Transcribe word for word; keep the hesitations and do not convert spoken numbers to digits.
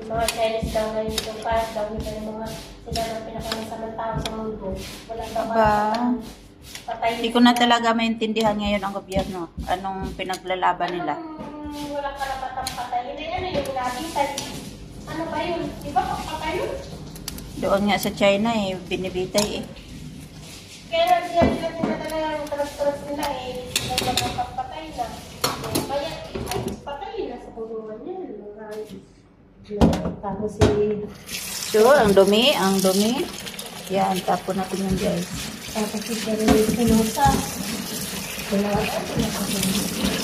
Yung mga Chinese daw ngayon, yung kahit daw nila yung mga sila ng pinakamasamang tao sa mundo. Wala daw Aba, patay. hindi ko na talaga maintindihan ngayon ang gobyerno. Anong pinaglalaban nila? Anong walang karapatang patayin? Eh, ano yung nabitan? Ano ba yun? Di ba pagpatay yun? Doon nga sa China eh, binibitay eh. Kaya diyan nila nila talaga yung talas-talas nila eh. Sila lang pagpatay na. Eh, kaya, ay, patay na sa pagulungan niya. Tapos si... So, ang dumi, ang dumi. Yan, tapon natin yun guys. Tapos si Jeremy Pinosa. Wala, wala.